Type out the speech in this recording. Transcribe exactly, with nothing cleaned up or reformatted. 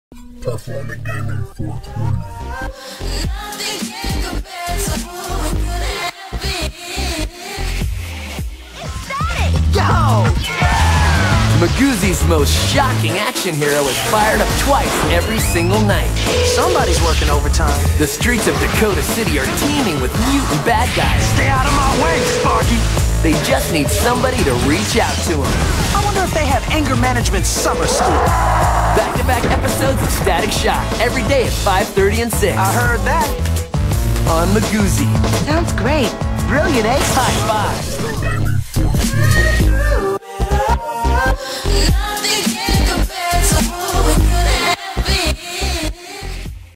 Performing Gaming four twenty. Magoozy's most shocking action hero is fired up twice every single night. Somebody's working overtime. The streets of Dakota City are teeming with mutant bad guys. Stay out of my way, Sparky! They just need somebody to reach out to them. I wonder if they have anger management summer school. Back-to-back episodes of Static Shock every day at five thirty and six. I heard that. On Magoozy. Sounds great. Brilliant, eh? High five. Gaming four twenty. Nothing can